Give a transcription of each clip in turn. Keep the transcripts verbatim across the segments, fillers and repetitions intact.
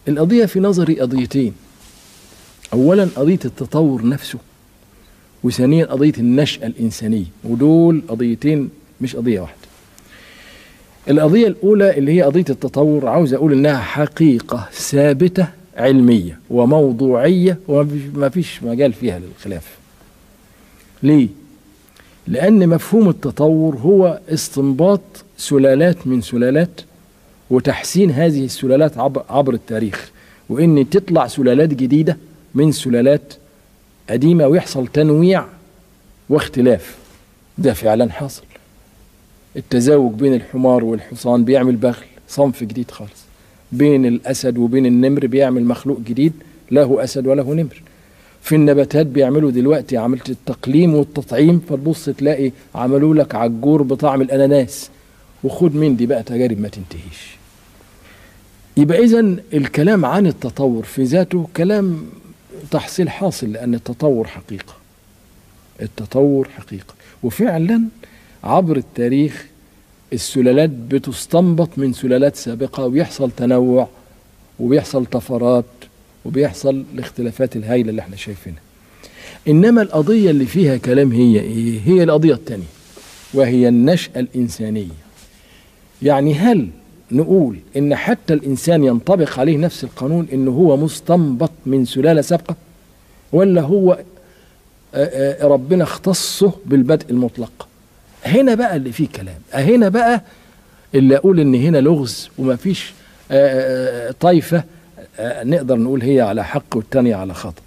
القضية في نظري قضيتين. أولا قضية التطور نفسه، وثانيا قضية النشأة الإنسانية، ودول قضيتين مش قضية واحدة. القضية الأولى اللي هي قضية التطور، عاوز أقول إنها حقيقة ثابتة علمية وموضوعية وما فيش مجال فيها للخلاف. ليه؟ لأن مفهوم التطور هو استنباط سلالات من سلالات وتحسين هذه السلالات عبر, عبر التاريخ، وإن تطلع سلالات جديدة من سلالات قديمة ويحصل تنويع واختلاف. ده فعلا حاصل. التزاوج بين الحمار والحصان بيعمل بغل، صنف جديد خالص. بين الأسد وبين النمر بيعمل مخلوق جديد، له أسد وله نمر. في النباتات بيعملوا دلوقتي عملت التقليم والتطعيم، فتبص تلاقي عملوا لك عجور بطعم الأناناس، وخد من دي بقى تجارب ما تنتهيش. يبقى إذن الكلام عن التطور في ذاته كلام تحصيل حاصل، لأن التطور حقيقة. التطور حقيقة، وفعلا عبر التاريخ السلالات بتستنبط من سلالات سابقة، ويحصل تنوع وبيحصل طفرات وبيحصل الاختلافات الهائلة اللي احنا شايفينها. إنما القضية اللي فيها كلام هي إيه؟ هي القضية الثانية، وهي النشأة الإنسانية. يعني هل نقول إن حتى الإنسان ينطبق عليه نفس القانون، إنه هو مستنبط من سلالة سابقة، ولا هو ربنا اختصه بالبدء المطلق؟ هنا بقى اللي فيه كلام، هنا بقى اللي أقول إن هنا لغز وما فيش طائفة نقدر نقول هي على حق والتانية على خطأ.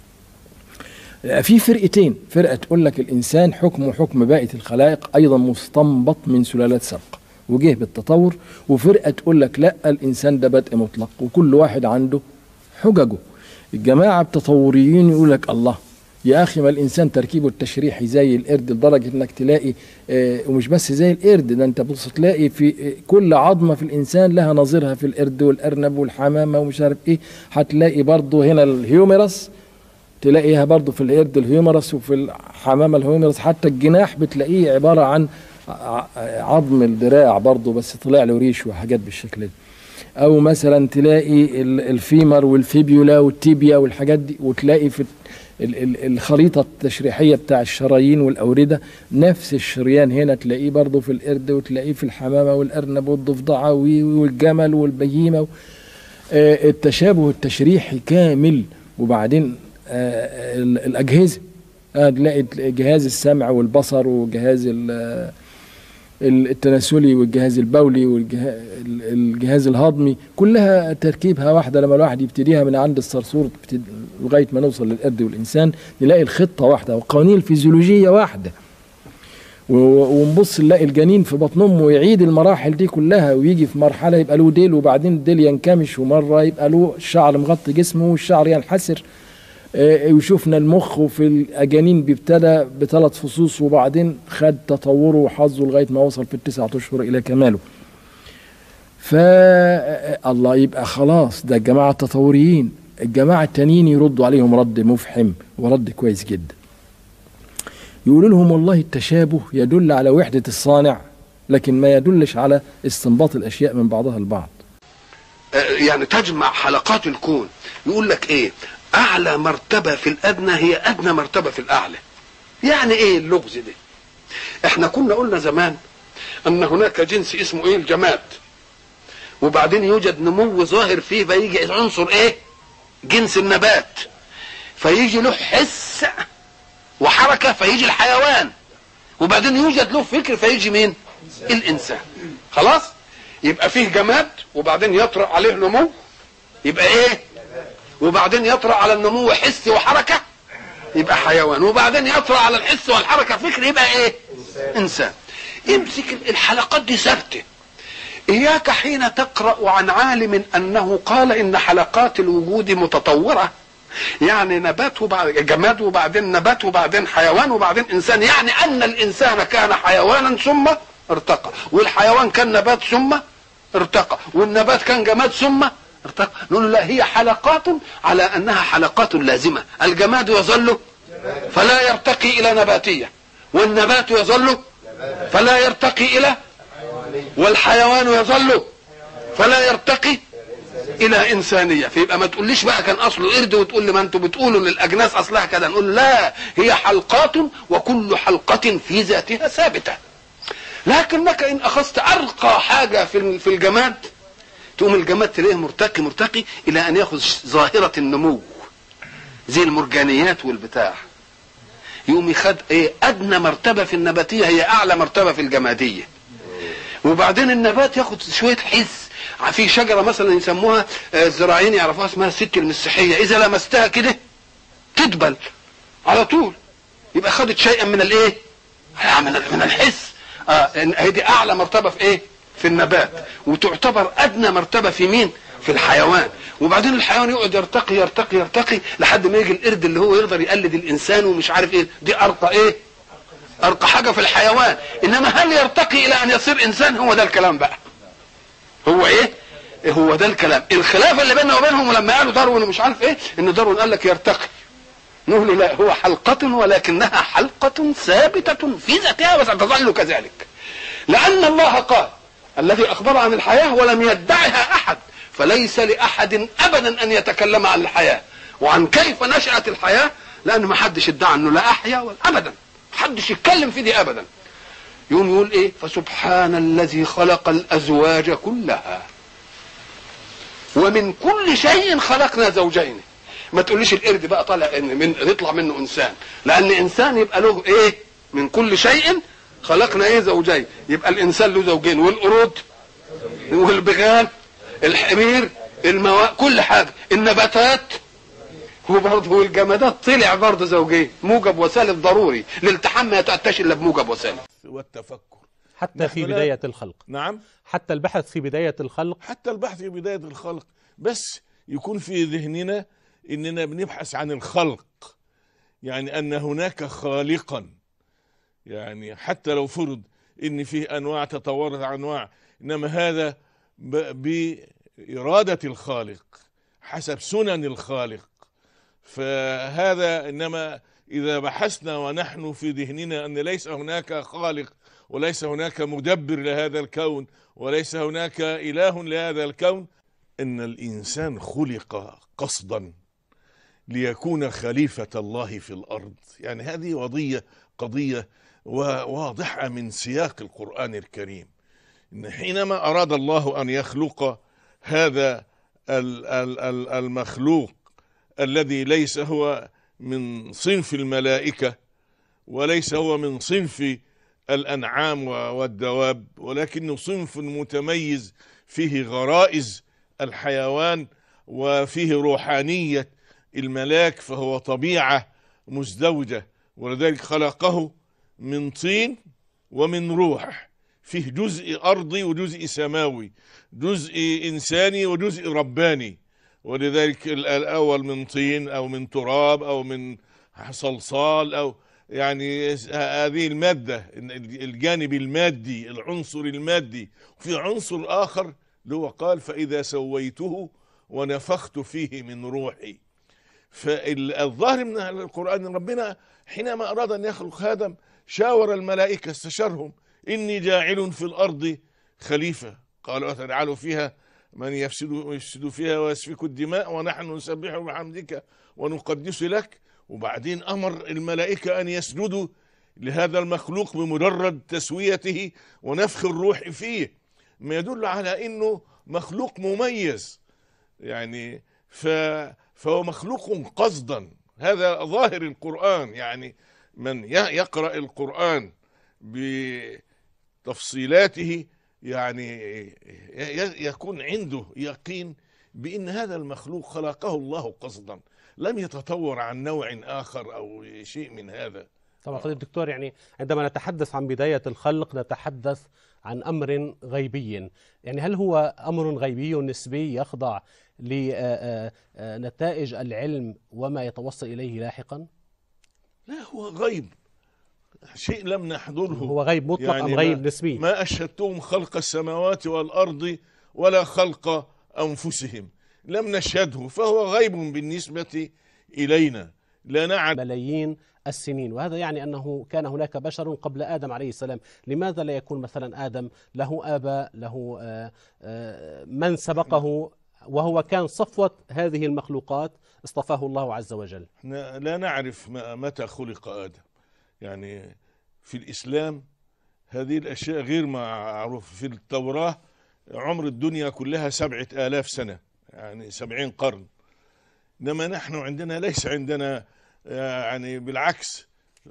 في فرقتين، فرقة تقول لك الإنسان حكمه حكم باقي الخلائق أيضا مستنبط من سلالات سابقة وجه بالتطور، وفرقة تقول لك لا، الإنسان ده بدء مطلق، وكل واحد عنده حججه. الجماعة التطوريين يقول لك الله يا أخي، ما الإنسان تركيبه التشريحي زي القرد، لدرجة إنك تلاقي آه ومش بس زي القرد، ده أنت بص تلاقي في آه كل عظمة في الإنسان لها نظيرها في القرد والأرنب والحمامة ومش عارف إيه. هتلاقي برضه هنا الهيوميرس تلاقيها برضه في القرد الهيوميرس، وفي الحمامة الهيوميرس. حتى الجناح بتلاقيه عبارة عن عظم الدراع برضه، بس طلع له ريش وحاجات بالشكل ده. أو مثلا تلاقي الفيمر والفيبيولا والتيبيا والحاجات دي، وتلاقي في الخريطة التشريحية بتاع الشرايين والأوردة نفس الشريان هنا تلاقيه برضه في القرد، وتلاقيه في الحمامة والأرنب والضفدعة والجمل والبهيمة. التشابه التشريحي كامل. وبعدين الأجهزة، تلاقي جهاز السمع والبصر وجهاز التناسلي والجهاز البولي والجهاز الهضمي، كلها تركيبها واحدة. لما الواحد يبتديها من عند الصرصور لغاية ما نوصل للقرد والإنسان نلاقي الخطة واحدة وقوانين الفيزيولوجية واحدة. ونبص نلاقي الجنين في بطن أمه ويعيد المراحل دي كلها، ويجي في مرحلة يبقى له ديل، وبعدين الديل ينكمش، ومرة يبقى له الشعر مغطي جسمه والشعر ينحسر. وشوفنا المخ في الأجانين بيبتدى بثلاث فصوص، وبعدين خد تطوره وحظه لغاية ما وصل في التسعة أشهر إلى كماله. فالله يبقى خلاص، ده الجماعة التطوريين. الجماعة التانيين يردوا عليهم رد مفحم ورد كويس جدا. يقولوا لهم والله التشابه يدل على وحدة الصانع، لكن ما يدلش على استنباط الأشياء من بعضها البعض. يعني تجمع حلقات الكون. يقول لك إيه؟ أعلى مرتبة في الأدنى هي أدنى مرتبة في الأعلى. يعني إيه اللغز ده؟ إحنا كنا قلنا زمان أن هناك جنس اسمه إيه؟ الجماد. وبعدين يوجد نمو ظاهر فيه، فيجي عنصر إيه؟ جنس النبات، فيجي له حس وحركة، فيجي الحيوان. وبعدين يوجد له فكر، فيجي مين؟ الإنسان. خلاص؟ يبقى فيه جماد، وبعدين يطرأ عليه نمو، يبقى إيه؟ وبعدين يطرأ على النمو حس وحركة، يبقى حيوان. وبعدين يطرأ على الحس والحركة فكر، يبقى ايه؟ انسان. امسك الحلقات دي ثابته. اياك حين تقرأ عن عالم انه قال ان حلقات الوجود متطورة، يعني نبات وبعدين جماد وبعدين نبات وبعدين حيوان وبعدين انسان، يعني ان الانسان كان حيوانا ثم ارتقى، والحيوان كان نبات ثم ارتقى، والنبات كان جماد ثم ارتقى. نقول لا، هي حلقات على انها حلقات لازمه. الجماد يظل فلا يرتقي الى نباتيه، والنبات يظل فلا يرتقي الى، والحيوان يظل فلا يرتقي الى انسانيه. فيبقى ما تقوليش بقى كان اصله قرد وتقول لي ما انتوا بتقولوا للاجناس اصلها كده. نقول لا، هي حلقات وكل حلقه في ذاتها ثابته. لكنك ان اخذت ارقى حاجه في في الجماد، تقوم الجماد تلاقيه مرتقي مرتقي الى ان ياخذ ظاهره النمو زي المرجانيات والبتاع. يقوم يخد ايه؟ ادنى مرتبه في النباتيه هي اعلى مرتبه في الجماديه. وبعدين النبات ياخد شويه حس. في شجره مثلا يسموها الزراعيين يعرفوها اسمها الست المسيحيه، اذا لمستها كده تدبل على طول. يبقى خدت شيئا من الايه؟ من الحس. اه هي دي اعلى مرتبه في ايه؟ في النبات، وتعتبر ادنى مرتبه في مين؟ في الحيوان. وبعدين الحيوان يقعد يرتقي يرتقي يرتقي لحد ما يجي القرد اللي هو يقدر يقلد الانسان ومش عارف ايه. دي ارقى ايه؟ ارقى حاجه في الحيوان. انما هل يرتقي الى ان يصير انسان؟ هو ده الكلام بقى. هو ايه؟ هو ده الكلام. الخلاف اللي بيننا وبينهم لما قالوا داروين ومش عارف ايه، ان داروين قال لك يرتقي. نقول له لا، هو حلقه ولكنها حلقه ثابته في ذاتها وستظل كذلك. لان الله قال الذي اخبر عن الحياه ولم يدعها احد، فليس لاحد ابدا ان يتكلم عن الحياه وعن كيف نشأت الحياه، لان ما حدش ادعى انه لا احيا ولا ابدا، ما حدش يتكلم في دي ابدا. يقوم يقول ايه؟ فسبحان الذي خلق الازواج كلها ومن كل شيء خلقنا زوجين. ما تقوليش القرد بقى طالع من يطلع منه انسان، لان انسان يبقى له ايه؟ من كل شيء خلقنا ايه؟ زوجين. يبقى الانسان له زوجين، والقرود والبغال الحمير المواء كل حاجه، النباتات وبرضه الجمادات طلع برضه زوجين. موجب وسالب ضروري، الالتحام ما يتأتاش الا بموجب وسالب. والتفكر حتى في بداية الخلق. نعم، حتى البحث في بداية الخلق. حتى البحث في بداية الخلق، بس يكون في ذهننا اننا بنبحث عن الخلق، يعني ان هناك خالقا. يعني حتى لو فرض ان فيه انواع تطورت عن انواع، انما هذا بإرادة الخالق حسب سنن الخالق. فهذا انما اذا بحثنا ونحن في ذهننا ان ليس هناك خالق وليس هناك مدبر لهذا الكون وليس هناك اله لهذا الكون، ان الانسان خلق قصدا ليكون خليفة الله في الارض. يعني هذه قضية قضية واضحة من سياق القرآن الكريم، ان حينما اراد الله ان يخلق هذا المخلوق الذي ليس هو من صنف الملائكة وليس هو من صنف الأنعام والدواب، ولكنه صنف متميز فيه غرائز الحيوان وفيه روحانية الملاك، فهو طبيعة مزدوجة. ولذلك خلقه من طين ومن روح، فيه جزء أرضي وجزء سماوي، جزء إنساني وجزء رباني. ولذلك الأول من طين أو من تراب أو من صلصال، أو يعني هذه المادة، الجانب المادي، العنصر المادي. وفي عنصر آخر اللي هو قال فإذا سويته ونفخت فيه من روحي. فالظاهر من القرآن ربنا حينما أراد أن يخلق آدم شاور الملائكة، استشارهم، إني جاعل في الأرض خليفة. قالوا أتجعل فيها من يفسد يفسد فيها ويسفك الدماء ونحن نسبح بحمدك ونقدس لك. وبعدين أمر الملائكة أن يسجدوا لهذا المخلوق بمجرد تسويته ونفخ الروح فيه، ما يدل على أنه مخلوق مميز. يعني فهو مخلوق قصدا. هذا ظاهر القرآن. يعني من يقرأ القرآن بتفصيلاته يعني يكون عنده يقين بأن هذا المخلوق خلقه الله قصدا، لم يتطور عن نوع آخر أو شيء من هذا. طبعا فضيلة الدكتور، يعني عندما نتحدث عن بداية الخلق نتحدث عن أمر غيبي. يعني هل هو أمر غيبي نسبي يخضع لنتائج العلم وما يتوصل إليه لاحقا؟ لا، هو غيب، شيء لم نحضره. هو غيب مطلق يعني أم غيب نسبي؟ ما أشهدتهم خلق السماوات والأرض ولا خلق أنفسهم، لم نشهده، فهو غيب بالنسبة إلينا، لا نعلم. ملايين السنين، وهذا يعني أنه كان هناك بشر قبل آدم عليه السلام. لماذا لا يكون مثلا آدم له آباء، له من سبقه وهو كان صفوة هذه المخلوقات اصطفاه الله عز وجل. احنا لا نعرف متى خلق آدم، يعني في الإسلام هذه الأشياء غير معروفة. في التوراة عمر الدنيا كلها سبعة آلاف سنة، يعني سبعين قرن. إنما نحن عندنا ليس عندنا، يعني بالعكس،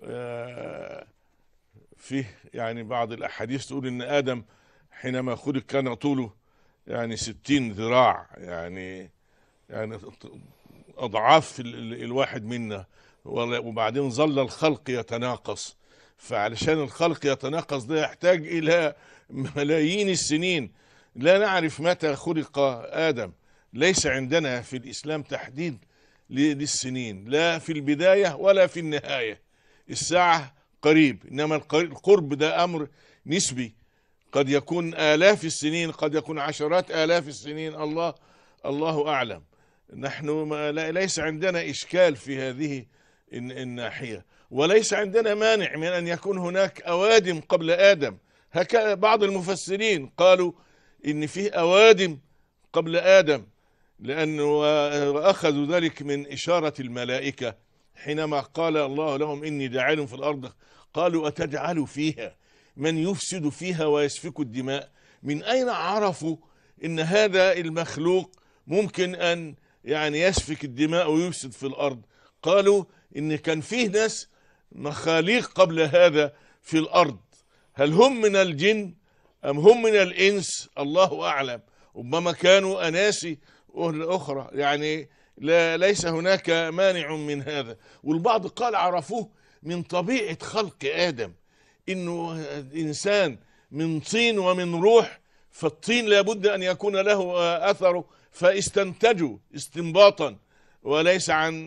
فيه يعني بعض الأحاديث تقول إن آدم حينما خلق كان طوله يعني ستين ذراع، يعني يعني أضعاف الواحد منا، وبعدين ظل الخلق يتناقص. فعلشان الخلق يتناقص ده يحتاج إلى ملايين السنين. لا نعرف متى خلق آدم، ليس عندنا في الإسلام تحديد للسنين، لا في البداية ولا في النهاية. الساعة قريب، إنما القرب ده أمر نسبي، قد يكون آلاف السنين، قد يكون عشرات آلاف السنين، الله الله أعلم. نحن ليس عندنا إشكال في هذه الناحية، وليس عندنا مانع من أن يكون هناك أوادم قبل آدم. هكذا بعض المفسرين قالوا إن فيه أوادم قبل آدم، لأنه أخذوا ذلك من إشارة الملائكة حينما قال الله لهم إني جاعل في الأرض، قالوا أتجعل فيها من يفسد فيها ويسفك الدماء. من أين عرفوا إن هذا المخلوق ممكن أن يعني يسفك الدماء ويفسد في الأرض؟ قالوا إن كان فيه ناس مخاليق قبل هذا في الأرض، هل هم من الجن أم هم من الإنس؟ الله أعلم، ربما كانوا أناسي أخرى، يعني لا ليس هناك مانع من هذا. والبعض قال عرفوه من طبيعة خلق آدم، إنه إنسان من طين ومن روح، فالطين لابد أن يكون له أثره، فاستنتجوا استنباطا وليس عن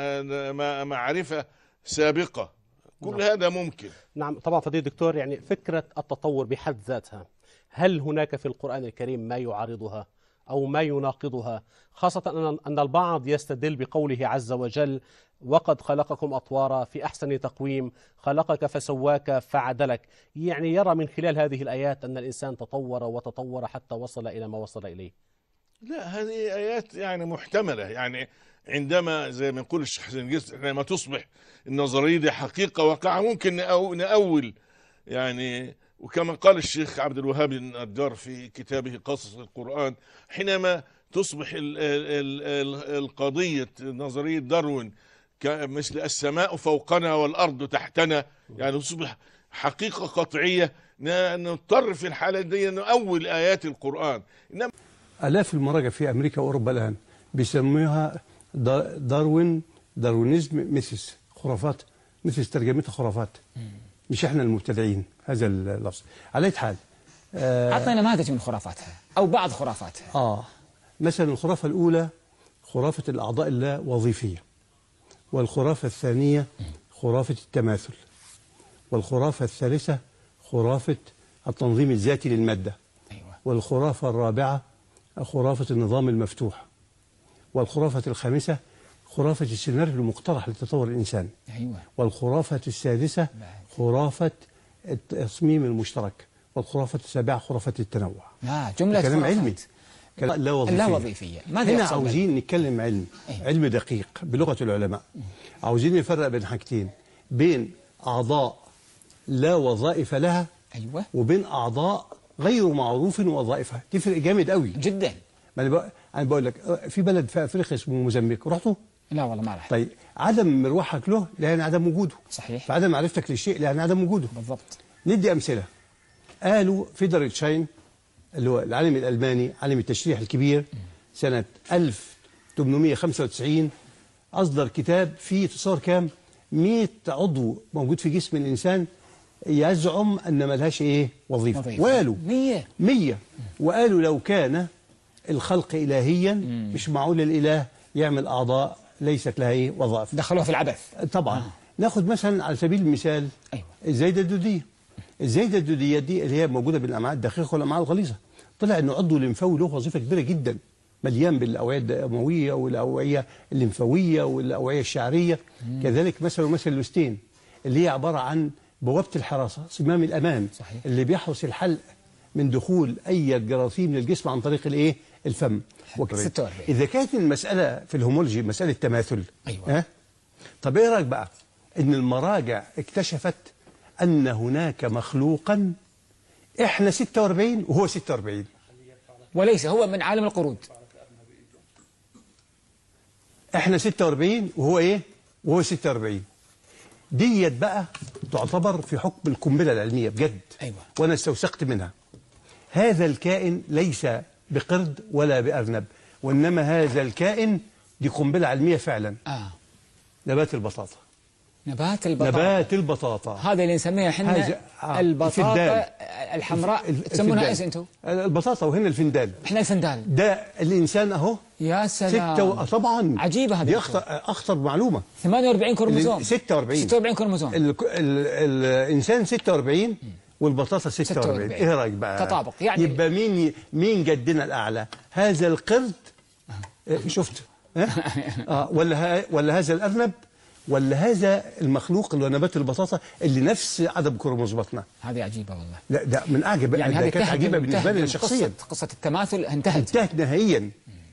معرفة سابقة. كل نعم. هذا ممكن. نعم طبعا فضيلة الدكتور، يعني فكرة التطور بحد ذاتها هل هناك في القرآن الكريم ما يعارضها أو ما يناقضها؟ خاصة أن البعض يستدل بقوله عز وجل وقد خلقكم أطوارا في أحسن تقويم، خلقك فسواك فعدلك، يعني يرى من خلال هذه الآيات أن الإنسان تطور وتطور حتى وصل إلى ما وصل إليه. لا، هذه آيات يعني محتملة، يعني عندما زي ما يقول الشيخ حسين جسر لما تصبح النظرية دي حقيقة واقعة ممكن نأول، يعني وكما قال الشيخ عبد الوهاب النجار في كتابه قصص القرآن، حينما تصبح ال ال ال القضية نظرية داروين مثل السماء فوقنا والأرض تحتنا، يعني تصبح حقيقة قطعية، نضطر في الحالة دي نأول آيات القرآن. إنما آلاف المراجع في أمريكا وأوروبا الآن بيسموها داروين داروينيزم ميثس، خرافات، مثل ترجمتها خرافات، مش احنا المبتدعين هذا اللفظ. على أي حال آه أعطينا نماذج من خرافاتها أو بعض خرافاتها. آه مثلا الخرافة الأولى خرافة الأعضاء اللوظيفية، والخرافة الثانية خرافة التماثل، والخرافة الثالثة خرافة التنظيم الذاتي للمادة، أيوة. والخرافة الرابعة خرافة النظام المفتوح، والخرافة الخامسة خرافة السيناريو المقترح لتطور الإنسان، أيوة. والخرافة السادسة خرافة التصميم المشترك، والخرافة السابعة خرافة التنوع. آه جملة كلام علمي، كلام لا وظيفية. لا وظيفية. هنا عاوزين نتكلم علم، أيوة. علم دقيق بلغة العلماء. عاوزين نفرق بين حاجتين، بين أعضاء لا وظائف لها، أيوة. وبين أعضاء غير معروف وظائفها. تفرق جامد قوي جدا. ما انا بقول انا بقول لك في بلد في افريقيا اسمه موزمبيق، رحتوا؟ لا والله ما رحت. طيب عدم مروحك له لان عدم وجوده. صحيح. فعدم معرفتك للشيء لان عدم وجوده. بالضبط. ندي امثله. قالوا فيدريك شاين اللي هو العالم الالماني عالم التشريح الكبير سنه ألف وثمانمائة وخمسة وتسعين اصدر كتاب فيه تصور كام؟ مئة عضو موجود في جسم الانسان يزعم ان ما لهاش ايه؟ وظيفه. وظيفة. وقالوا مية مية وقالوا لو كان الخلق إلهيا مم. مش معقول الإله يعمل أعضاء ليست لها إيه؟ وظائف. دخلوها في العبث. طبعا. آه. ناخد مثلا على سبيل المثال أيوة. الزايدة الدودية. الزايدة الدودية دي اللي هي موجودة بالأمعاء الدقيقة والأمعاء الغليظة. طلع إنه عضو الليمفاوي له وظيفة كبيرة جدا، مليان بالأوعية الدموية والأوعية الليمفاوية والأوعية الشعرية. مم. كذلك مثلا مثل اللوستين اللي هي عبارة عن بوابة الحراسة، صمام الأمان. صحيح. اللي بيحرس الحلق من دخول أي جراثيم للجسم عن طريق الإيه؟ الفم وكمان. ستة وأربعين. إذا كانت المسألة في الهومولوجي مسألة تماثل، أيوة. ها؟ طب إيه رأيك بقى إن المراجع اكتشفت أن هناك مخلوقا إحنا ستة وأربعين وهو ستة وأربعين، وليس هو من عالم القرود. إحنا ستة وأربعين وهو إيه؟ وهو ستة وأربعين. ديت بقى تعتبر في حكم القنبلة العلمية بجد. أيوة. وأنا استوثقت منها. هذا الكائن ليس بقرد ولا بأرنب، وإنما هذا الكائن دي قنبلة علمية فعلا. آه. نبات البطاطا. نبات البطاطا. نبات البطاطا. هذا اللي نسميها احنا آه. البطاطا الفندال. الحمراء. الف... تسمونها ايش انتم؟ البطاطا، وهنا الفندال. احنا الفندال. ده الإنسان أهو. يا سلام. ستة و... طبعا عجيبة هذه. دي أخطر أخطر معلومة. ثمانية وأربعين كروموسوم. ستة وأربعين. ستة وأربعين كروموسوم. ال... ال... الإنسان ستة وأربعين والبطاطا ستة وأربعين. ايه رايك بقى؟ تطابق يعني. يبقى مين مين جدنا الاعلى؟ هذا القرد. إيه شفت؟ اه ولا ها ولا هذا الارنب ولا هذا المخلوق اللي هو نبات البطاطا اللي نفس عدد كروموسوماتنا. هذه عجيبه والله. لا ده من اعجب يعني ده كانت عجيبه بالنسبه لي شخصيا. قصة, قصه التماثل انتهت انتهت نهائيا.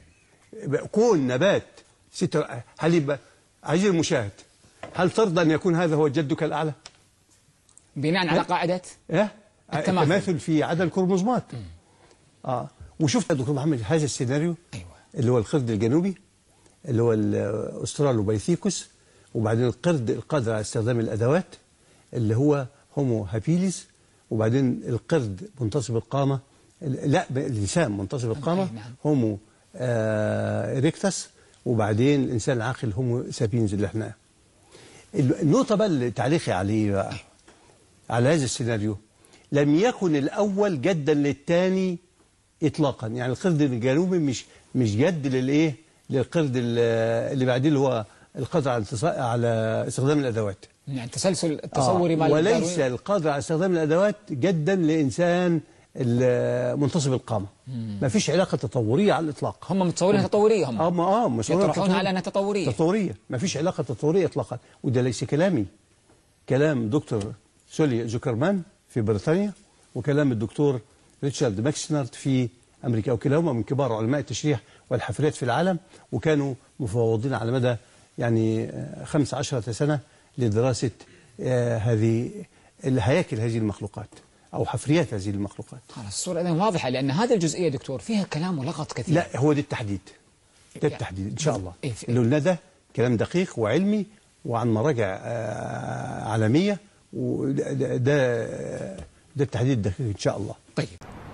كون نبات ستة، هل يبقى عزيزي المشاهد هل ترضى ان يكون هذا هو جدك الاعلى؟ بناء على قاعده ايه؟ التماثل. التماثل في عدد الكروموسومات. اه وشفت يا دكتور محمد هذا السيناريو. أيوة. اللي هو القرد الجنوبي اللي هو الاسترالوبيثيكوس، وبعدين القرد القادر على استخدام الادوات اللي هو هومو هابيليس، وبعدين القرد منتصب القامه، لا الانسان منتصب القامه هومو آه إريكتس، وبعدين الانسان العاقل هومو سابينز اللي احنا. النقطه بقى اللي تعليقي عليه بقى على هذا السيناريو، لم يكن الأول جدا للثاني إطلاقا. يعني القرد الجنوبي مش مش جد للإيه؟ للقرد اللي بعديه اللي هو القادر على على استخدام الأدوات. يعني التسلسل التصوري آه مع وليس القادر على استخدام الأدوات جدا لإنسان منتصب القامة. ما فيش علاقة تطورية على الإطلاق. هم متصورينها تطورية هم. هم اه يطرحونها على أنها تطورية. تطورية، ما فيش علاقة تطورية إطلاقا، وده ليس كلامي. كلام دكتور سولي زوكرمان في بريطانيا، وكلام الدكتور ريتشارد ماكسنارد في أمريكا، وكلاهما من كبار علماء التشريح والحفريات في العالم، وكانوا مفوضين على مدى يعني خمس عشرة سنة لدراسة آه هذه الهياكل هذه المخلوقات أو حفريات هذه المخلوقات. خلاص الصورة إذن واضحة، لأن هذه الجزئية دكتور فيها كلام ولغط كثير. لا هو ده التحديد، ده التحديد إن شاء الله. إيه اللي قلنا ده كلام دقيق وعلمي وعن مراجع آه عالمية، وده ده, ده التحديد الدقيق إن شاء الله. طيب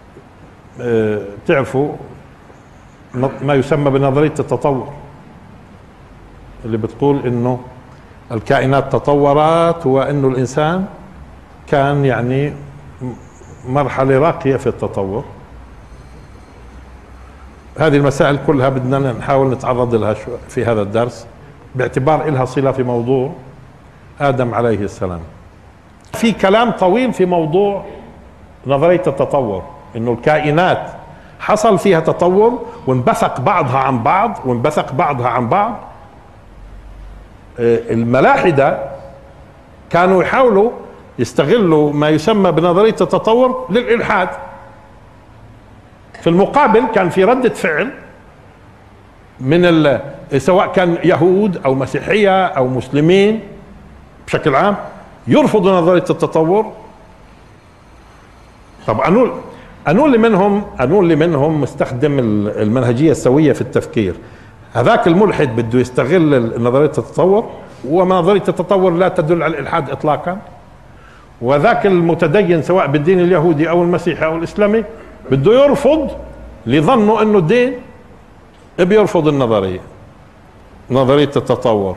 أه تعرفوا ما يسمى بنظرية التطور اللي بتقول إنه الكائنات تطورت وإنه الإنسان كان يعني مرحلة راقية في التطور. هذه المسائل كلها بدنا نحاول نتعرض لها في هذا الدرس باعتبار إلها صلة في موضوع آدم عليه السلام. في كلام طويل في موضوع نظرية التطور، إنه الكائنات حصل فيها تطور وانبثق بعضها عن بعض وانبثق بعضها عن بعض. الملاحدة كانوا يحاولوا يستغلوا ما يسمى بنظرية التطور للإلحاد. في المقابل كان في ردة فعل من سواء كان يهود أو مسيحية أو مسلمين بشكل عام يرفضوا نظرية التطور. طب أنو أنو اللي منهم أنو اللي منهم مستخدم المنهجية السوية في التفكير. هذاك الملحد بده يستغل نظرية التطور، ونظرية التطور لا تدل على الإلحاد إطلاقا. وذاك المتدين سواء بالدين اليهودي أو المسيحي أو الإسلامي بده يرفض لظنه أنه الدين بيرفض النظرية نظرية التطور.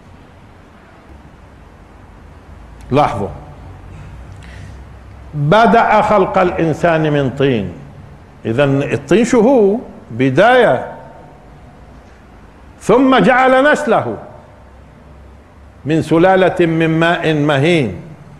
لاحظوا، بدأ خلق الإنسان من طين. إذن الطين شو هو؟ بداية. ثم جعل نسله من سلالة من ماء مهين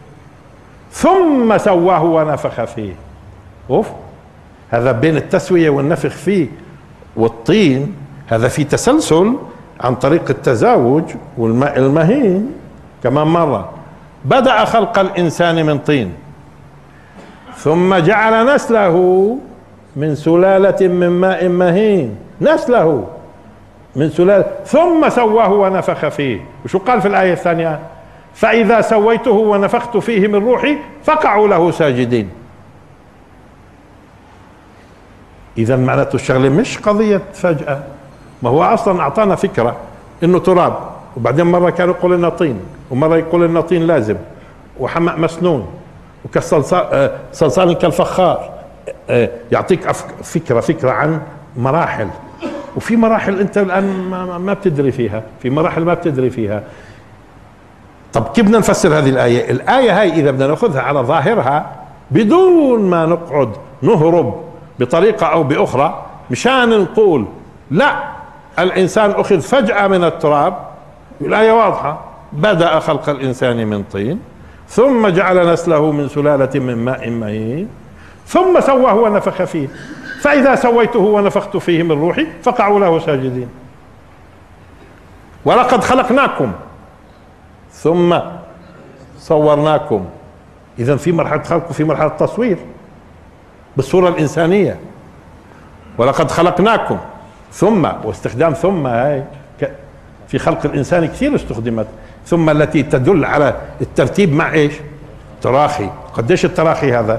ثم سواه ونفخ فيه. أوف، هذا بين التسوية والنفخ فيه والطين هذا في تسلسل عن طريق التزاوج والماء المهين. كمان مرة، بدأ خلق الإنسان من طين ثم جعل نسله من سلالة من ماء مهين نسله من سلالة ثم سواه ونفخ فيه. وشو قال في الآية الثانية؟ فإذا سويته ونفخت فيه من روحي فقعوا له ساجدين. إذا معناته الشغلة مش قضية فجأة، ما هو أصلا أعطانا فكرة إنه تراب، وبعدين مرة كانوا يقول لنا طين، ومرة يقول لنا طين لازم، وحمأ مسنون، وكالصلصال صلصال كالفخار. يعطيك فكرة فكرة عن مراحل، وفي مراحل أنت الآن ما بتدري فيها، في مراحل ما بتدري فيها. طب كيف بدنا نفسر هذه الآية؟ الآية هاي إذا بدنا نأخذها على ظاهرها بدون ما نقعد نهرب بطريقة أو بأخرى مشان نقول لا الإنسان أخذ فجأة من التراب، الآية واضحة: بدأ خلق الإنسان من طين ثم جعل نسله من سلالة من ماء مهين ثم سواه ونفخ فيه فإذا سويته ونفخت فيه من روحي فقعوا له ساجدين. ولقد خلقناكم ثم صورناكم. إذن في مرحلة خلق وفي مرحلة تصوير بالصورة الإنسانية. ولقد خلقناكم ثم، واستخدام ثم هاي في خلق الإنسان كثير استخدمت، ثم التي تدل على الترتيب مع إيش؟ تراخي. قديش التراخي هذا؟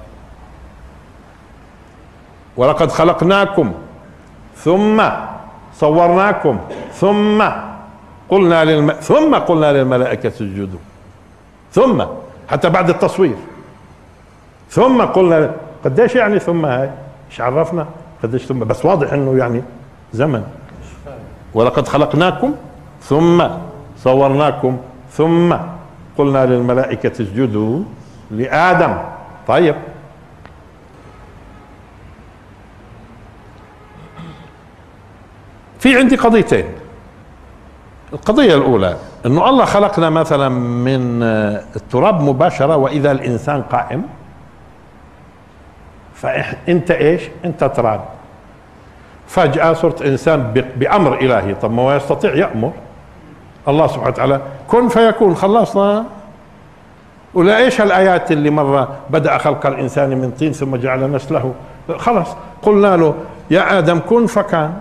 ولقد خلقناكم ثم صورناكم ثم قلنا للم... ثم قلنا للملائكة اسجدوا. ثم حتى بعد التصوير ثم قلنا. قديش يعني ثم هاي؟ ايش عرفنا قديش ثم؟ بس واضح انه يعني زمن. ولقد خلقناكم ثم صورناكم ثم قلنا للملائكة اسجدوا لآدم. طيب في عندي قضيتين. القضية الأولى أنه الله خلقنا مثلا من التراب مباشرة وإذا الإنسان قائم، فأنت إيش؟ أنت تراب، فجأة صرت إنسان بأمر إلهي. طب ما هو يستطيع يأمر الله سبحانه وتعالى كن فيكون، خلصنا. ولا إيش هالآيات اللي مرة بدأ خلق الإنسان من طين ثم جعل نسله، خلص قلنا له يا آدم كن فكان،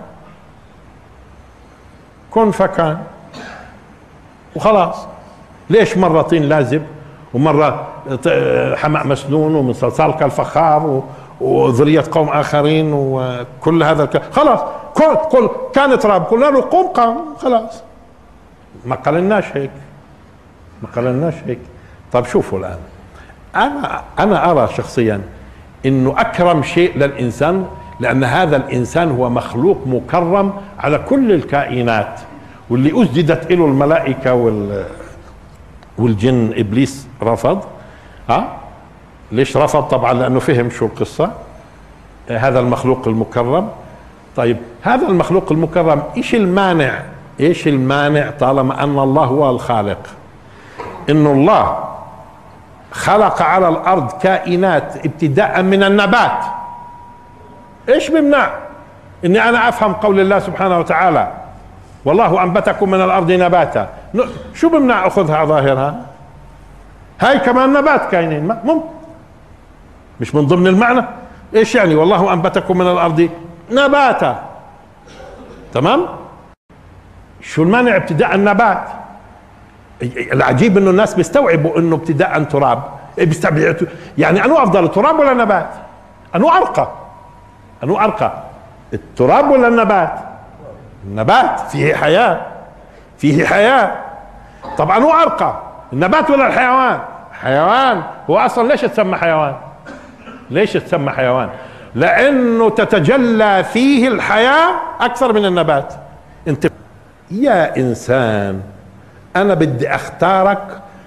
كن فكان وخلاص. ليش مرة طين لازب ومرة حمأ مسنون ومن صلصال كالفخار وذرية قوم آخرين وكل هذا الكلام؟ خلاص كل كل كان تراب قلنا له قم قام، خلاص. ما قالناش هيك، ما قالناش هيك. طب شوفوا الآن، أنا أنا أرى شخصيا إنه أكرم شيء للإنسان، لأن هذا الإنسان هو مخلوق مكرم على كل الكائنات، واللي أسجدت له الملائكة وال والجن. إبليس رفض. ها ليش رفض؟ طبعا لأنه فهم شو القصة. هذا المخلوق المكرم. طيب هذا المخلوق المكرم إيش المانع؟ إيش المانع طالما أن الله هو الخالق؟ إنه الله خلق على الأرض كائنات ابتداء من النبات. إيش بمنع إني أنا أفهم قول الله سبحانه وتعالى والله أنبتكم من الأرض نباتا؟ شو بمنع أخذها على ظاهرها؟ هاي كمان نبات كاينين، ممكن مش من ضمن المعنى. إيش يعني والله أنبتكم من الأرض نباتا؟ تمام. شو المانع ابتداء النبات؟ العجيب إنه الناس بيستوعبوا إنه ابتداء تراب. يعني أنو أفضل، تراب ولا نبات؟ أنو أرقى؟ أنو أرقى التراب ولا النبات؟ النبات فيه حياة، فيه حياة. طبعا هو أرقى النبات ولا الحيوان؟ حيوان. هو أصلا ليش تسمى حيوان؟ ليش تسمى حيوان؟ لأنه تتجلى فيه الحياة أكثر من النبات. أنت يا إنسان أنا بدي أختارك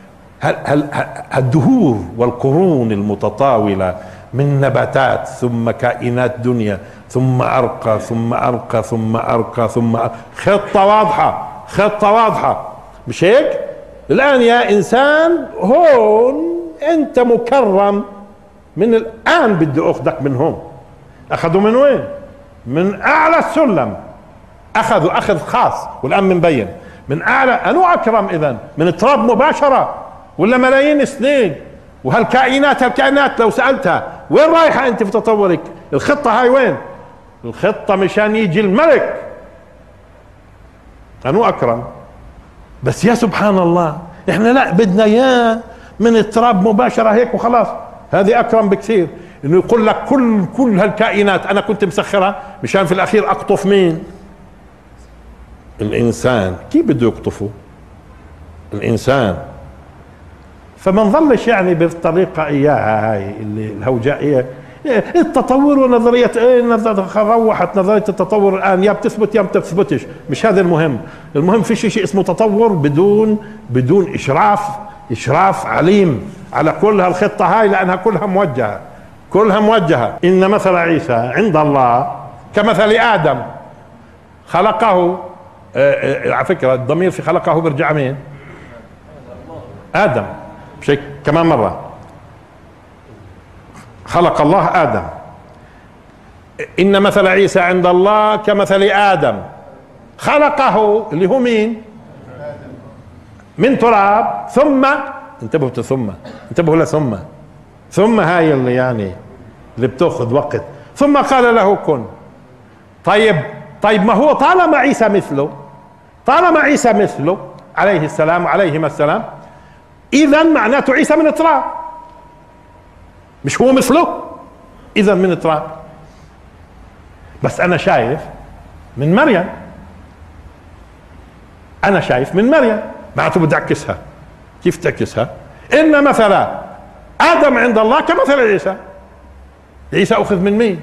الدهور والقرون المتطاولة من نباتات ثم كائنات دنيا ثم أرقى ثم أرقى ثم أرقى ثم أرقى. خطة واضحة، خطة واضحة، مش هيك؟ الآن يا إنسان هون أنت مكرم، من الآن بدي أخذك من هون. أخذوا من وين؟ من أعلى السلم، أخذوا أخذ خاص، والآن منبين من أعلى. أنو أكرم إذن؟ من التراب مباشرة ولا ملايين السنين؟ وهالكائنات هالكائنات لو سألتها وين رايحة أنت في تطورك؟ الخطة هاي وين؟ الخطة مشان يجي الملك أنو أكرم. بس يا سبحان الله احنا لا بدنا اياه من التراب مباشرة هيك وخلاص. هذه أكرم بكثير انه يقول لك كل كل هالكائنات انا كنت مسخرها مشان في الاخير اقطف مين؟ الانسان. كيف بده يقطفه؟ الانسان. فما نظلش يعني بالطريقة اياها هاي اللي الهوجائية التطور ونظرية ايه روحت نظرية التطور الان يا بتثبت يا ما بتثبتش. مش هذا المهم. المهم في شيء اسمه تطور بدون بدون اشراف اشراف عليم على كل هالخطة هاي لانها كلها موجهة كلها موجهة. إن مثل عيسى عند الله كمثل آدم خلقه. آه آه على فكرة الضمير في خلقه برجع مين؟ آدم. بشيء كمان مرة خلق الله آدم. إن مثل عيسى عند الله كمثل آدم خلقه اللي هو مين؟ من تراب ثم انتبهوا ثم انتبهوا لا ثم ثم هاي اللي يعني اللي بتاخذ وقت. ثم قال له كن. طيب طيب ما هو طالما عيسى مثله طالما عيسى مثله عليه السلام عليهما السلام اذا معناته عيسى من التراب. مش هو مثله؟ اذا من التراب. بس انا شايف من مريم. انا شايف من مريم معناته بدي اعكسها. كيف تعكسها؟ ان مثل آدم عند الله كمثل عيسى. عيسى أخذ من مين؟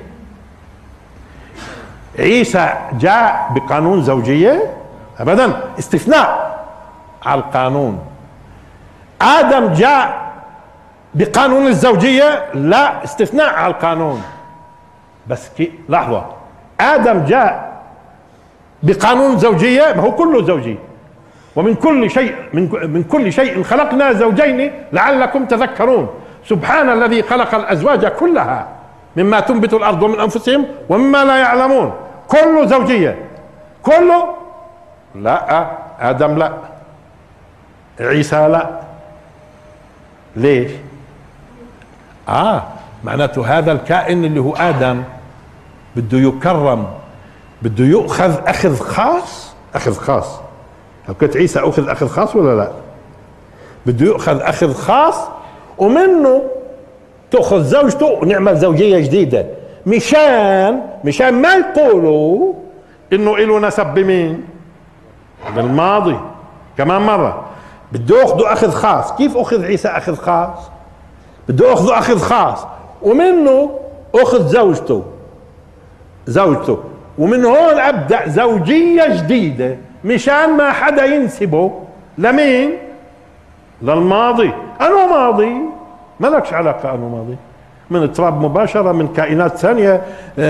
عيسى جاء بقانون زوجية؟ أبدا، استثناء على القانون. آدم جاء بقانون الزوجية؟ لا، استثناء على القانون. بس كي لحظة، آدم جاء بقانون زوجية، ما هو كله زوجي. ومن كل شيء من من كل شيء خلقنا زوجين لعلكم تذكرون. سبحان الذي خلق الأزواج كلها مما تنبت الأرض ومن أنفسهم ومما لا يعلمون. كله زوجية، كله. لا، آدم لا، عيسى لا. ليش؟ آه معناته هذا الكائن اللي هو آدم بده يكرم، بده يؤخذ أخذ خاص. أخذ خاص. كنت عيسى أخذ أخذ خاص ولا لا؟ بده يؤخذ أخذ خاص ومنه تأخذ زوجته ونعمل زوجية جديدة مشان مشان ما يقولوا إنه إله نسب بمين؟ بالماضي. كمان مرة بده يأخذوا أخذ خاص. كيف أخذ عيسى أخذ خاص؟ بده يأخذوا أخذ خاص ومنه أخذ زوجته زوجته ومن هون أبدأ زوجية جديدة مشان ما حدا ينسبه لمين؟ للماضي. أنو ماضي؟ ما لكش علاقة أنو ماضي. من التراب مباشرة، من كائنات ثانية،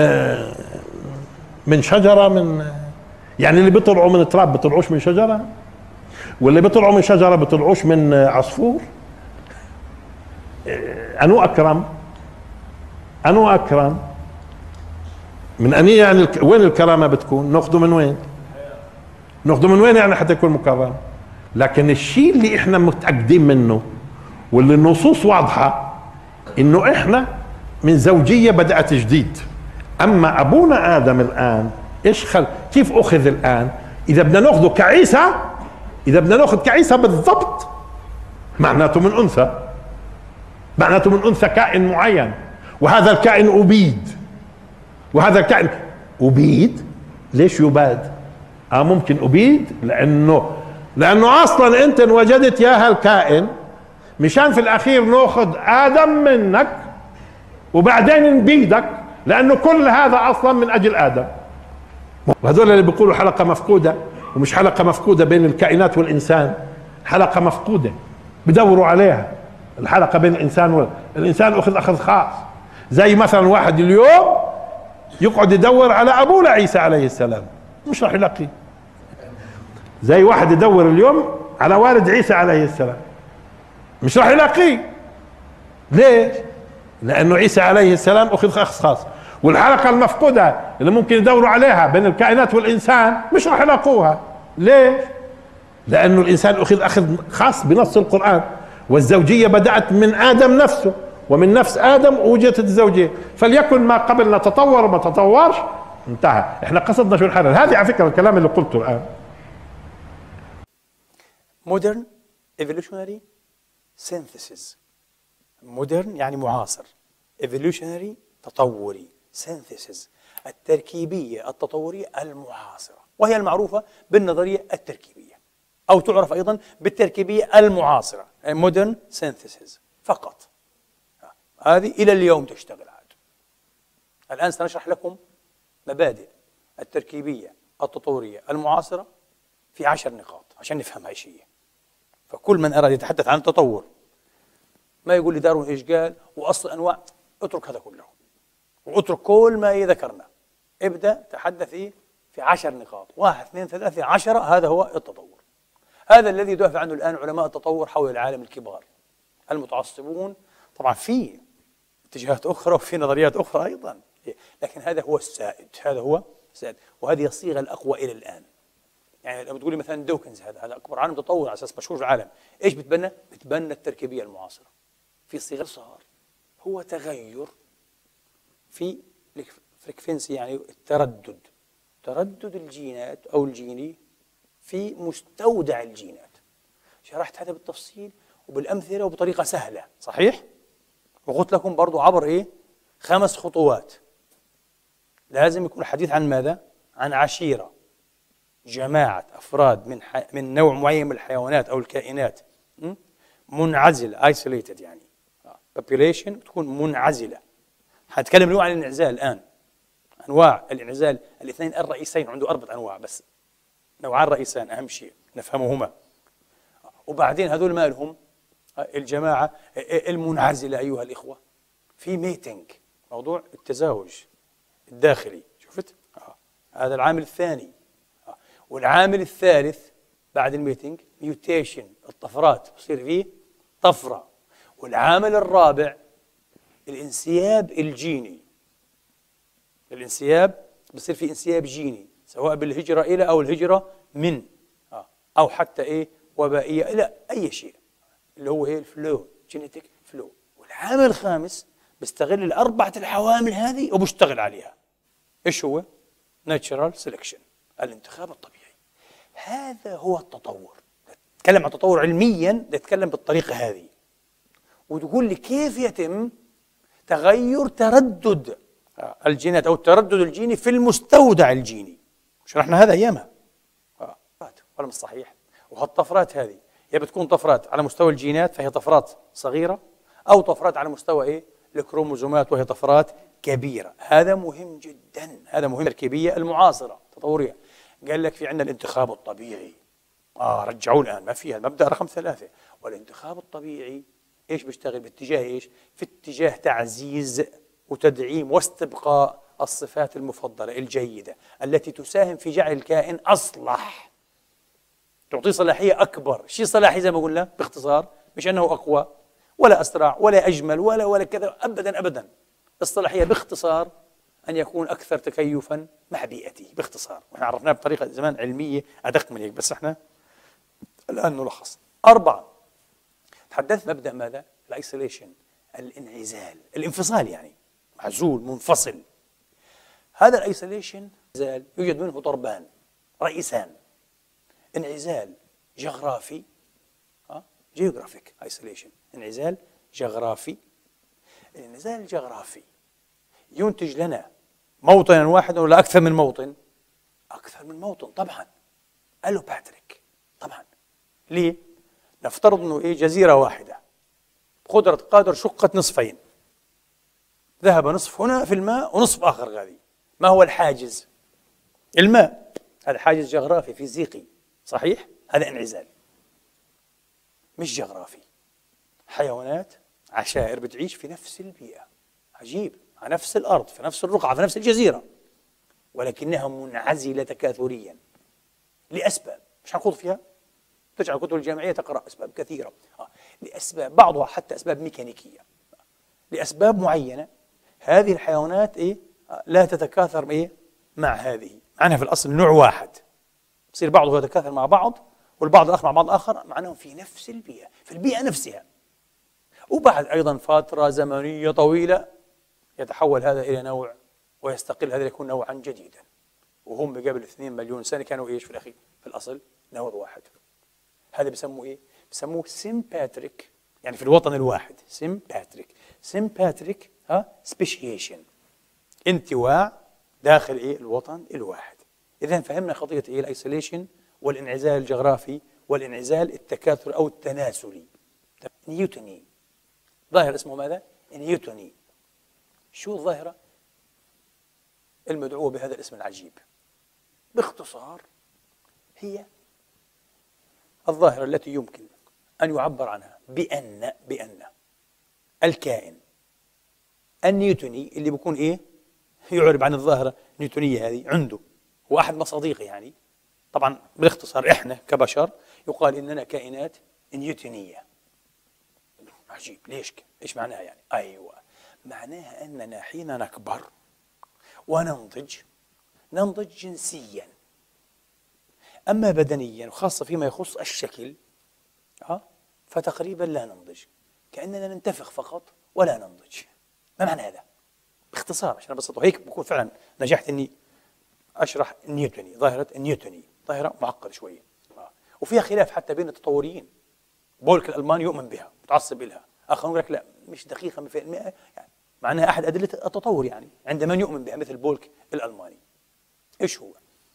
من شجرة، من يعني اللي بيطلعوا من التراب بيطلعوش من شجرة، واللي بيطلعوا من شجرة بيطلعوش من عصفور. أنو أكرم؟ أنو أكرم؟ من أني يعني وين الكرامة بتكون؟ ناخده من وين؟ ناخده من وين يعني حتى يكون مكرم؟ لكن الشيء اللي احنا متأكدين منه واللي النصوص واضحة انه احنا من زوجية بدأت جديد. اما ابونا ادم الان ايش خل كيف اخذ الان؟ اذا بدنا ناخده كعيسى، اذا بدنا ناخذ كعيسى بالضبط معناته من انثى، معناته من انثى كائن معين، وهذا الكائن ابيد، وهذا الكائن ابيد. ليش يباد؟ اه ممكن ابيد لانه لانه اصلا انت وجدت يا هالكائن مشان في الاخير ناخذ ادم منك وبعدين نبيدك، لانه كل هذا اصلا من اجل ادم. وهذول اللي بيقولوا حلقه مفقوده، ومش حلقه مفقوده بين الكائنات والانسان، حلقه مفقوده بدوروا عليها. الحلقه بين الانسان والانسان اخذ اخذ خاص. زي مثلا واحد اليوم يقعد يدور على ابونا عيسى عليه السلام، مش راح يلاقيه. زي واحد يدور اليوم على والد عيسى عليه السلام، مش راح يلاقيه. ليش؟ لانه عيسى عليه السلام اخذ خاص خاص. والحلقه المفقوده اللي ممكن يدوروا عليها بين الكائنات والانسان مش راح يلاقوها. ليش؟ لانه الانسان اخذ اخذ خاص بنص القران، والزوجيه بدات من ادم نفسه، ومن نفس آدم وجدت الزوجة، فليكن ما قبلنا تطور وما تطورش انتهى. احنا قصدنا شو الحل. هذه على فكرة الكلام اللي قلته الآن. modern evolutionary synthesis. modern يعني معاصر، evolutionary تطوري، synthesis التركيبية التطورية المعاصرة، وهي المعروفة بالنظرية التركيبية، أو تعرف أيضا بالتركيبية المعاصرة modern synthesis فقط. هذه إلى اليوم تشتغل عاد. الآن سنشرح لكم مبادئ التركيبية التطورية المعاصرة في عشر نقاط عشان نفهم هاي الشيء. فكل من أراد يتحدث عن التطور ما يقول لي داروين إيش قال وأصل أنواع، اترك هذا كله واترك كل ما ذكرنا، ابدأ تحدث إيه في عشر نقاط، واحد اثنين ثلاثة عشرة. هذا هو التطور. هذا الذي يدافع عنه الآن علماء التطور حول العالم الكبار المتعصبون. طبعا في اتجاهات أخرى وفي نظريات أخرى أيضا، لكن هذا هو السائد، هذا هو السائد، وهذه الصيغة الأقوى إلى الآن. يعني لما تقولي مثلا دوكنز، هذا هذا أكبر عالم تطور على أساس مشهور في العالم، إيش بتبنى؟ بتبنى التركيبية المعاصرة في صيغة صار هو تغير في الفريكفنسي، يعني التردد، تردد الجينات أو الجيني في مستودع الجينات. شرحت هذا بالتفصيل وبالأمثلة وبطريقة سهلة، صحيح؟ وقلت لكم برضو عبر إيه؟ خمس خطوات. لازم يكون الحديث عن ماذا؟ عن عشيرة، جماعة أفراد من ح... من نوع معين من الحيوانات أو الكائنات منعزل isolated، يعني population تكون منعزلة. حنتكلم اليوم عن الانعزال الآن، أنواع الانعزال الاثنين الرئيسين، عنده أربع أنواع بس، نوعان رئيسان أهم شيء نفهمهما. وبعدين هذول مالهم الجماعة المنعزلة أيها الإخوة في ميتنج، موضوع التزاوج الداخلي. شفت؟ آه. هذا العامل الثاني. آه. والعامل الثالث بعد الميتنج ميوتيشن، الطفرات، بصير فيه طفرة. والعامل الرابع الانسياب الجيني، الانسياب بصير في انسياب جيني سواء بالهجرة إلى أو الهجرة من آه. أو حتى إيه وبائية إلى أي شيء، اللي هو إيه الفلو، جينيتيك فلو. والعامل الخامس بيستغل الأربعة العوامل هذه وبيشتغل عليها. إيش هو؟ ناتشرال سيلكشن، الانتخاب الطبيعي. هذا هو التطور. نتكلم عن التطور علميا، نتكلم بالطريقة هذه، وتقول لي كيف يتم تغير تردد الجينات أو التردد الجيني في المستودع الجيني. شرحنا هذا أيامها. آه. ولا مش صحيح؟ وهالطفرات هذه يا بتكون طفرات على مستوى الجينات فهي طفرات صغيرة، أو طفرات على مستوى إيه؟ الكروموزومات وهي طفرات كبيرة. هذا مهم جدا، هذا مهم. التركيبية المعاصرة تطورية قال لك في عندنا الانتخاب الطبيعي. آه رجعوه الآن، ما فيها المبدأ رقم ثلاثة. والانتخاب الطبيعي إيش بيشتغل باتجاه إيش؟ في اتجاه تعزيز وتدعيم واستبقاء الصفات المفضلة الجيدة التي تساهم في جعل الكائن أصلح، تعطيه صلاحية أكبر. شيء صلاحي زي ما قلنا باختصار، مش أنه أقوى ولا أسرع ولا أجمل ولا ولا كذا، أبدا أبدا. الصلاحية باختصار أن يكون أكثر تكيفا مع بيئته باختصار، ونحن عرفناه بطريقة زمان علمية أدق من هيك، بس احنا الآن نلخص. أربعة، تحدثت مبدأ ماذا؟ الايسوليشن، الانعزال، الانفصال، يعني معزول منفصل. هذا الايسوليشن يوجد منه ضربان رئيسان: انعزال جغرافي، جيوغرافيك ايسوليشن، انعزال جغرافي. الانعزال الجغرافي ينتج لنا موطنا واحدا ولا أكثر من موطن؟ أكثر من موطن طبعا. قالوا باتريك طبعا. ليه؟ نفترض أنه إيه جزيرة واحدة قدرة قادر شقت نصفين، ذهب نصف هنا في الماء ونصف آخر غادي. ما هو الحاجز؟ الماء. هذا حاجز جغرافي فيزيقي، صحيح؟ هذا انعزال مش جغرافي. حيوانات عشائر بتعيش في نفس البيئة، عجيب، على نفس الأرض، في نفس الرقعة، في نفس الجزيرة، ولكنها منعزلة تكاثريا لأسباب مش هنخوض فيها، ترجع الكتب الجامعية تقرأ أسباب كثيرة. آه. لأسباب، بعضها حتى أسباب ميكانيكية، لأسباب معينة. هذه الحيوانات إيه؟ آه. لا تتكاثر إيه؟ مع هذه، معناها في الأصل نوع واحد، يصير بعضها يتكاثر مع بعض والبعض الآخر مع بعض آخر، مع أنهم في نفس البيئة، في البيئة نفسها. وبعد أيضا فترة زمنية طويلة يتحول هذا إلى نوع ويستقل هذا يكون نوعا جديدا. وهم قبل اثنين مليون سنة كانوا إيش في الأخير؟ في الأصل نوع واحد. هذا بسموه إيه؟ بسموه سيمباتريك، يعني في الوطن الواحد سيمباتريك. سيمباتريك ها سبيشيشن، انتواع داخل إيه؟ الوطن الواحد. إذا فهمنا قضية إيه؟ الأيسوليشن والانعزال الجغرافي والانعزال التكاثر أو التناسلي. نيوتني، ظاهرة اسمه ماذا؟ نيوتني. شو الظاهرة المدعوة بهذا الاسم العجيب؟ باختصار هي الظاهرة التي يمكن أن يعبر عنها بأن بأن الكائن النيوتني اللي بيكون إيه؟ يعرب عن الظاهرة النيوتنية هذه عنده هو أحد مصادقه، يعني طبعا بالاختصار إحنا كبشر يقال إننا كائنات نيوتنية. عجيب، ليش؟ إيش معناها يعني؟ أيوة، معناها أننا حين نكبر وننضج ننضج جنسيا، أما بدنيا وخاصة فيما يخص الشكل ها فتقريبا لا ننضج، كأننا ننتفخ فقط ولا ننضج. ما معنى هذا؟ باختصار عشان أبسطه هيك بكون فعلا نجحت إني أشرح النيوتني، ظاهرة النيوتني ظاهرة معقدة شوية وفيها خلاف حتى بين التطوريين. بولك الألماني يؤمن بها متعصب لها، آخر يقول لك لا مش دقيقة مئة بالمئة، يعني معناها أحد أدلة التطور يعني عند من يؤمن بها مثل بولك الألماني. إيش هو؟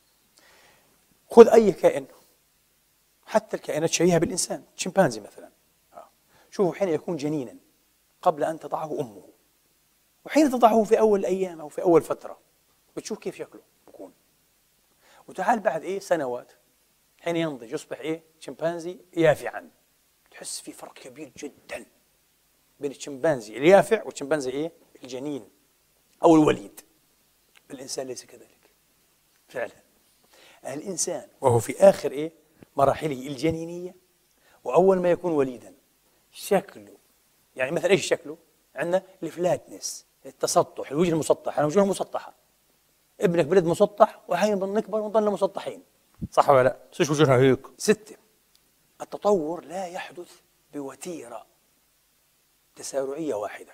خذ أي كائن حتى الكائنات شبيهة بالإنسان، شمبانزي مثلا، شوفوا حين يكون جنينا قبل أن تضعه أمه وحين تضعه في أول الأيام أو في أول فترة بتشوف كيف شكله بكون، وتعال بعد إيه سنوات حين ينضج يصبح إيه شمبانزي يافعا، تحس في فرق كبير جدا بين الشمبانزي اليافع والشمبانزي إيه الجنين أو الوليد. الإنسان ليس كذلك فعلا. الإنسان وهو في آخر إيه مراحله الجنينية وأول ما يكون وليدا شكله، يعني مثلا إيش شكله؟ عندنا الفلاتنس، التسطح، الوجه المسطح، أنا وجهه مسطحة. ابنك بلد مسطح وحين بنكبر ونضل مسطحين، صح ولا لا؟ بس إيش وجهنا هيك؟ ستة. التطور لا يحدث بوتيرة تسارعية واحدة.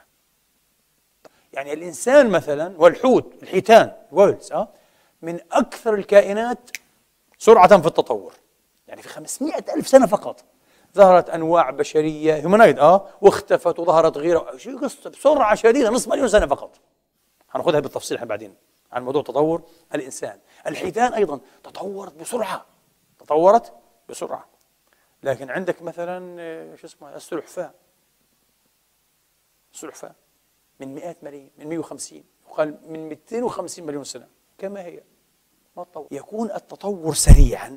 يعني الإنسان مثلا والحوت الحيتان ويلز أه من أكثر الكائنات سرعة في التطور، يعني في خمسمائة ألف سنة فقط ظهرت أنواع بشرية هيومانايد أه واختفت وظهرت غيرها، شيء قصة بسرعة شديدة، نصف مليون سنة فقط. هناخذها بالتفصيل احنا بعدين عن موضوع تطور الإنسان. الحيتان أيضا تطورت بسرعة، تطورت بسرعة. لكن عندك مثلا شو اسمه السلحفاة، السلحفاة من مئات ملايين، من مئة وخمسين وقال من مئتين وخمسين مليون سنة كما هي ما تطور. يكون التطور سريعا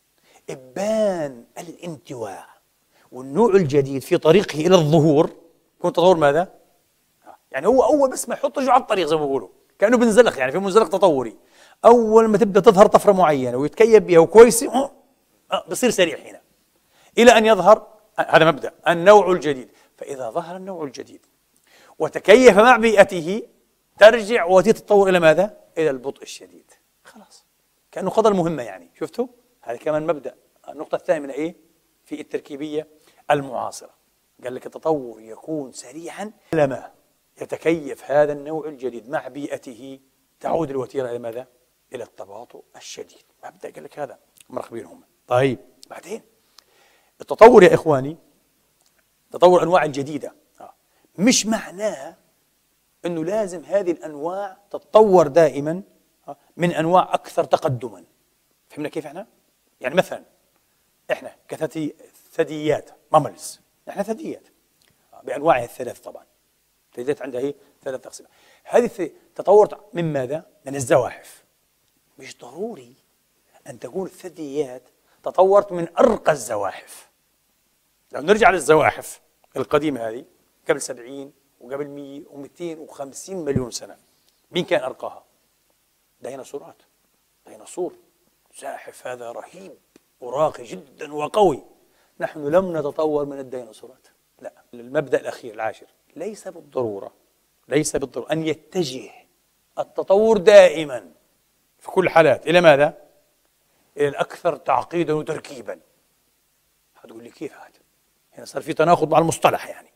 إبان الانتواء والنوع الجديد في طريقه إلى الظهور. يكون تطور ماذا؟ يعني هو أول بس ما يحط رجله على الطريق زي ما بيقولوا كأنه بنزلق، يعني في منزلق تطوري. أول ما تبدأ تظهر طفرة معينة ويتكيف بها وكويسة أه بصير سريع هنا إلى أن يظهر هذا مبدأ النوع الجديد. فإذا ظهر النوع الجديد وتكيف مع بيئته ترجع وتتطور إلى ماذا؟ إلى البطء الشديد. خلاص كأنه قضى المهمة. يعني شفتوا؟ هذا كمان مبدأ. النقطة الثامنة إيه؟ في التركيبية المعاصرة قال لك التطور يكون سريعا لما يتكيف هذا النوع الجديد مع بيئته تعود الوتيرة إلى ماذا؟ إلى التباطؤ الشديد. مبدأ قال لك هذا مرخبينهم. طيب بعدين التطور يا إخواني تطور أنواع الجديدة مش معناه أنه لازم هذه الأنواع تتطور دائما من أنواع أكثر تقدما. فهمنا كيف إحنا؟ يعني مثلا إحنا كثدييات ماملز، إحنا ثدييات بأنواعها الثلاث طبعا. الثدييات عندها هي ثلاث أقسام. هذه تطورت من ماذا؟ من الزواحف. مش ضروري أن تكون الثدييات تطورت من أرقى الزواحف. لو نرجع للزواحف القديمة هذه قبل سبعين وقبل مئة ومئتين وخمسين مليون سنة، مين كان أرقاها؟ ديناصورات. ديناصور زاحف هذا رهيب وراقي جدا وقوي. نحن لم نتطور من الديناصورات. لا، المبدأ الأخير العاشر ليس بالضرورة ليس بالضرورة أن يتجه التطور دائما في كل حالات إلى ماذا؟ إلى الأكثر تعقيدا وتركيبا. هتقول لي كيف هذا؟ هنا صار في تناقض مع المصطلح. يعني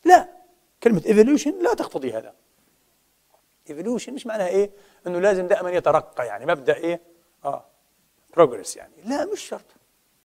لا، كلمة ايفولوشن لا تقتضي هذا. ايفولوشن مش معناها ايه؟ انه لازم دائما يترقى، يعني مبدأ ايه؟ اه بروجريس يعني، لا مش شرط.